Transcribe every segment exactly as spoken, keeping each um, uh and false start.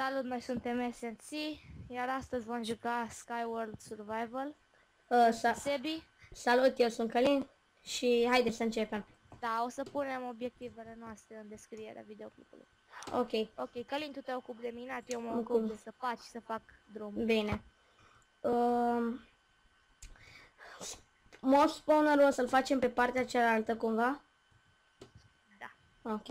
Salut, noi suntem S N C, iar astăzi vom juca Skyward Survival. Uh, sa Sebi? Salut, eu sunt Călin și haideți să începem. Da, o să punem obiectivele noastre în descrierea videoclipului. Ok, Ok, Călin, tu te ocupi de minat, eu mă Mă ocup ocup. de săpaci și să fac drum. bine. Uh, Mod spawner-ul o să-l facem pe partea cealaltă cumva? Da. Ok.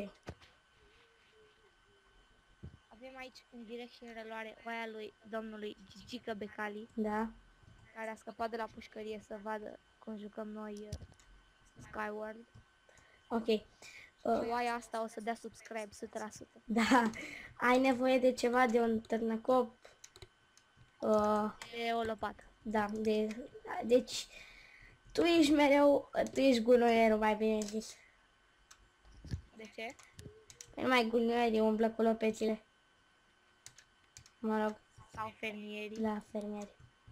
Avem aici în direct și în reluare oaia lui domnului Gigica Becali, Da. care a scăpat de la pușcărie să vadă cum jucăm noi uh, Skyward. Ok. Și Uh, oaia asta o să dea subscribe o sută la sută. da. Ai nevoie de ceva, de un târnăcop? Uh, E o lopată. da, de... Deci, tu ești mereu... Tu ești gunoierul, mai bine zis. De ce? Păi nu mai gunoierii umblă cu lopețile. Mă rog, Sau fermierii. la fermieri.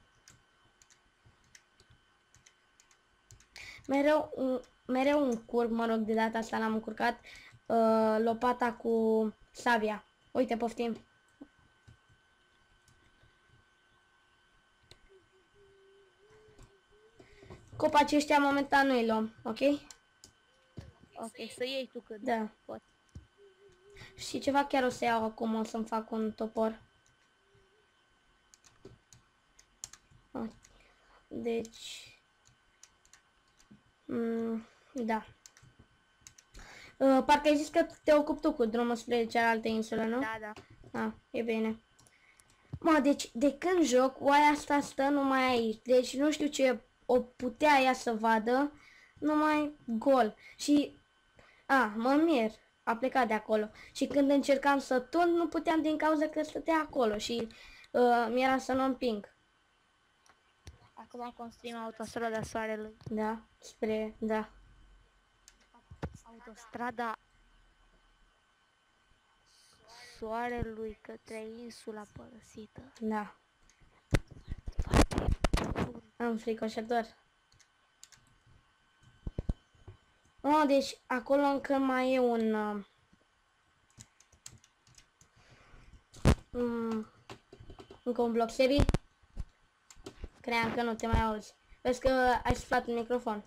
Mereu un, mereu un curg, mă rog, de data asta l-am încurcat, uh, lopata cu sabia. Uite, poftim. Copacii ăștia momentan nu-i luăm, ok? Ok, să iei tu când Da. poți. Și ceva chiar o să iau acum, o să-mi fac un topor. Ah, deci... Mm, da. Uh, parcă ai zis că te ocupi tu cu drumul spre cealaltă insulă, nu? Da, da. Ah, e bine. Mă, deci de când joc, oaia asta stă numai aici. Deci nu știu ce o putea ea să vadă, numai gol. Și, a, mă mir, a plecat de acolo. Și când încercam să tund, nu puteam din cauza că stătea acolo și uh, mi-era să nu împing. Acum construim autostrada Soarelui. Da, spre, da. Autostrada Soarelui către insula părăsită. Da, Foarte profund. înfricoșător. Oh, deci acolo încă mai e un... Uh, um, încă un bloc. Sebi? Cream că nu te mai auzi. Vezi că ai suflat în microfon.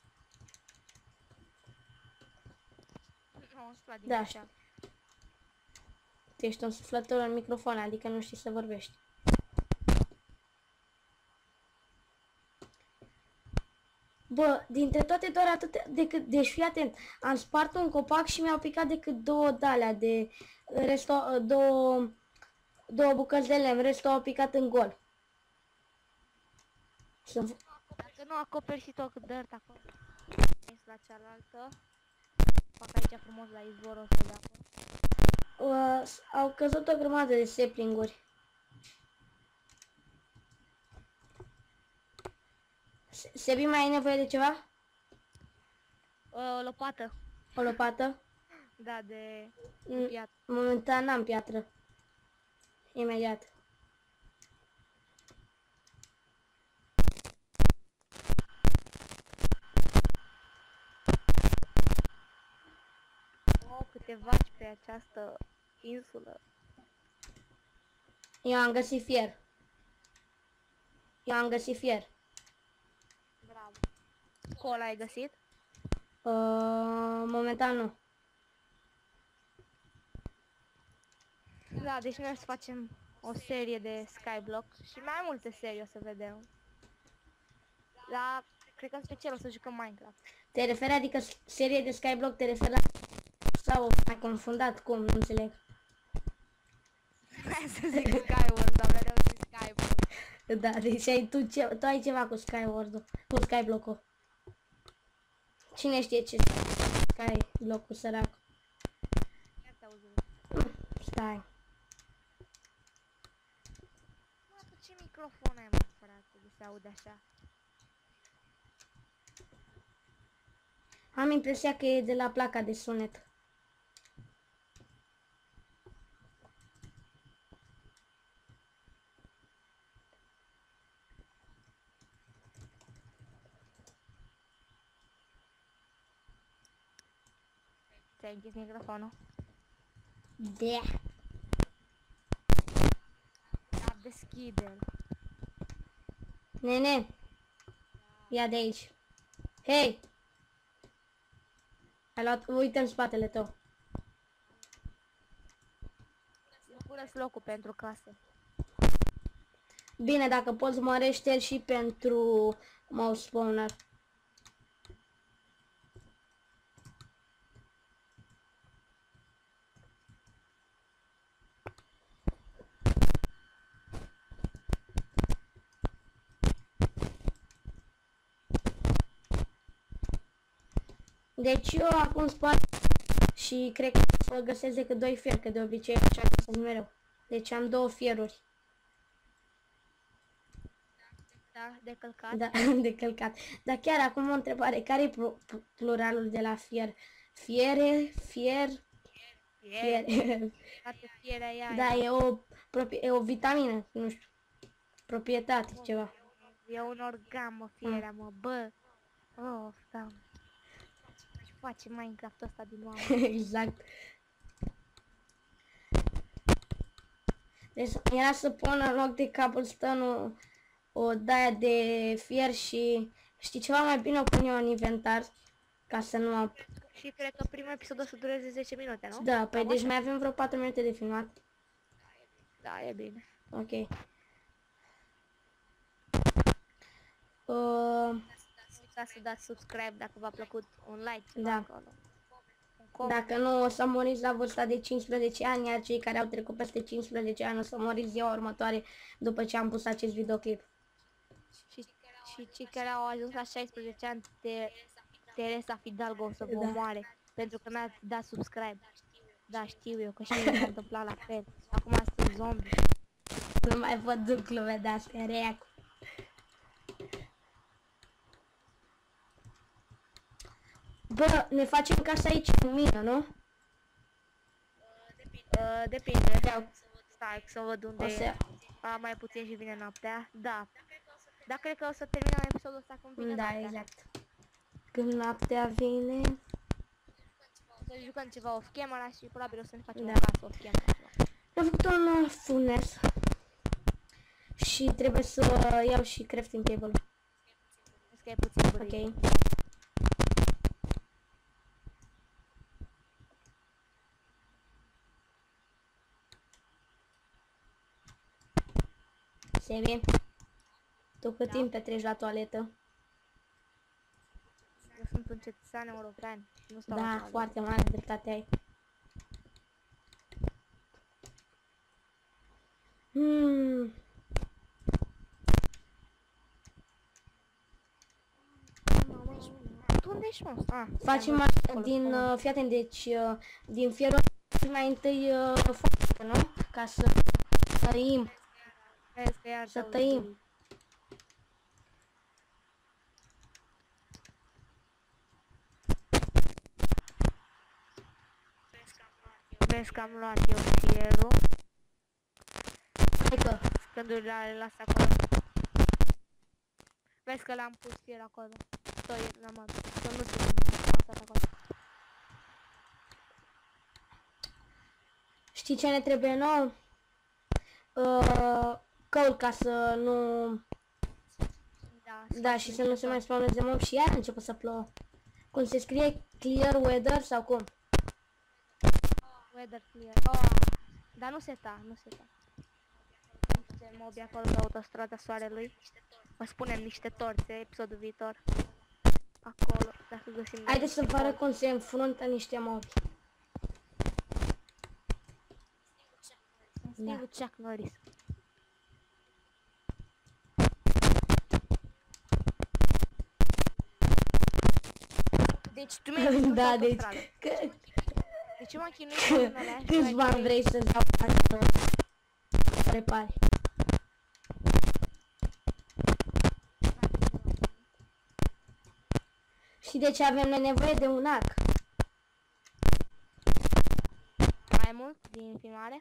Nu, am spus din Da, așa. Tu ești un suflător în microfon, adică nu știi să vorbești. Bă, dintre toate doar atât decât, deci fii atent, am spart un copac și mi-au picat decât două dalea de restul, două, două bucăți de lemn, restul au picat în gol. Sunt, Dacă nu acoperi și tot dirt acolo. La cealaltă. Fac aici frumos la izvorul ăsta de apă. uh, au căzut o grămadă de saplinguri. Se- Sebi, mai ai nevoie de ceva? O lopată. O lopată? Da, de Mm, piatră. Momentan n-am piatră. Imediat. O, câte vaci pe această insulă. Eu am găsit fier. Eu am găsit fier. Bravo. Cola ai găsit? Uh, momentan nu. Da, deci noi o să facem o serie de Skyblock și mai multe serii o să vedem. Dar cred că în special o să jucăm Minecraft. Te referi, adică serie de Skyblock, te referi la... Sau ai confundat, cum, nu înțeleg. Hai să zic Skyward, dar mereu zic Skyblock. Da, deci ai, tu, ce, tu ai ceva cu Skyward-ul, cu Skyblock-ul. Cine știe ce Skyblock-ul, sărac. Chiar te auzi. Stai. Mă, cu ce microfon ai, mă, frate, de se aude așa? Am impresia că e de la placa de sunet. Ți-ai închis microfonul? Da. Deschide-l. Nene, ia de aici. Hei! Ai luat, uite în spatele tău. Pune-ți locul pentru case. Bine, dacă poți mărește-l și pentru mouse spawner. Deci eu acum spart și cred că să găsesc decât doi fieri, că de obicei așa găsesc mereu. Deci am două fieruri. Da, de călcat. Da, de călcat. Dar chiar acum o întrebare. Care e pluralul de la fier? Fiere, fier, Fier. fier. Toate fierea aia. Da, e o, e o vitamină, nu știu, proprietate, ceva. E un organ, mă, fierea, mă, bă. Oh, da. Ce face Minecraft ăsta din oameni? Exact. Deci era să pun în loc de cobblestone o, o daia de fier și știi ceva, mai bine o pun eu în inventar ca să nu am... Și cred că primul episod o să dureze zece minute, nu? Da, păi Cam deci așa? mai avem vreo patru minute de filmat. Da, e bine. Ok. Uh, Uitați să dați subscribe dacă v-a plăcut, un like. Da. Acolo. Un comment. Dacă nu, o să moriți la vârsta de cincisprezece ani, iar cei care au trecut peste cincisprezece ani o să moriți ziua următoare după ce am pus acest videoclip. Și, și cei care au ajuns la șaisprezece ani, te, Teresa Fidalgo o să vă Da. omoare. Pentru că n-ați dat subscribe. Da, știu eu că și mie s-a întâmplat la fel. Acum sunt zombie. Nu mai văd glume de astea, reac. Bă, ne facem casa aici în mină, nu? Uh, depinde. Stai să văd unde O să... e. A, mai puțin și vine noaptea. Da. Dar cred că o să terminăm episodul ăsta când vine Da, noaptea. exact. Când noaptea vine... Să jucăm ceva off camera și probabil o să ne facem Da. o casă off camera. Am făcut un uh, furnace. Și trebuie să iau și crafting table. Vezi că e puțin buric. Ok. Sebi, tu cât Da. timp petreci la toaletă? Eu sunt un cetățean european și nu stau Da, așa. foarte mare dreptate ai. Hmm. Tu unde ești, mă? Ah, Facem am așa acolo, din, acolo. uh, fii atent, deci uh, din fierul ăsta mai întâi uh, foacă, nu? Ca să tăim, Vezi că iar să te-auzi tăim. buric. Vezi că am luat eu fierul. Hai că, Când îl las acolo. Vezi că l-am pus fier acolo. Stai, l-am adus. Să nu știu cum am lăsat acolo. știi ce ne trebuie nou? Uh, căul ca să nu... Da, Da, și să nu se mai spawneze mob și iar a început să plouă. Cum se scrie clear weather sau cum? Weather clear. Oh, dar nu seta, nu seta. Niște mobi acolo pe autostrada soarelui. Vă spunem niște torțe, episodul viitor. Acolo, dacă găsim... Haideți să vă arăt cum se înfruntă niște mobi. În stilul Chuck Norris. Deci tu mi-ai zis Da, deci... autostradă. Că, Deci eu m-am chinuit cu unele alea și câți mai bani trei- vrei să-ți dau ca să repari? Și de ce avem noi nevoie de un arc? mai mult din filmare?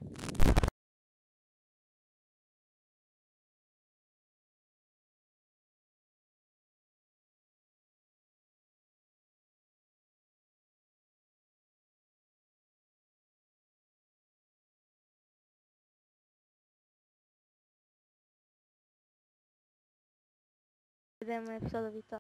vedem în episodul viitor.